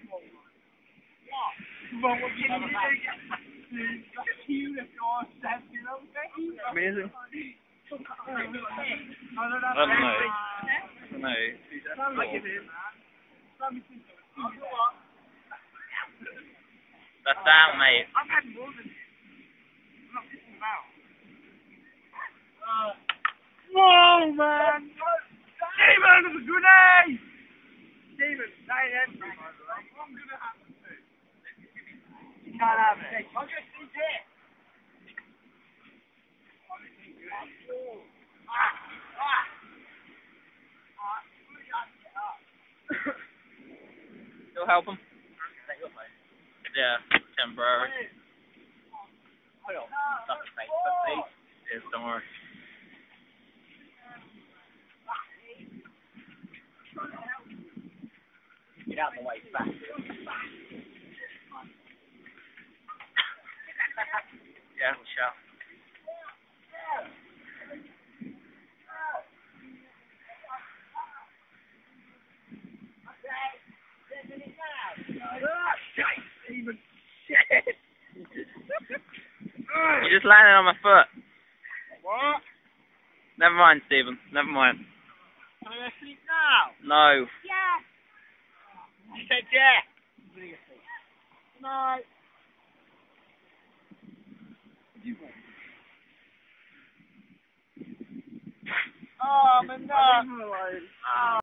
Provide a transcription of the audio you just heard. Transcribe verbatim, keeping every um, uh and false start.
Amazing. I don't know. I don't know. That's down, mate. I've had more than I'm not pissing about. Uh, whoa, man! Demon of the grenade! Demon, that ain't empty, by the way. I'm gonna have to do. You can't have it. I'll just eat it. You'll help him? Yeah, temporary. Yes, don't worry. Get out of the way, back. Yeah, we shall. You just landed on my foot. What? Never mind, Stephen. Never mind. Can I go sleep now? No. Yeah. I said yeah. No. Oh, man, no. Oh.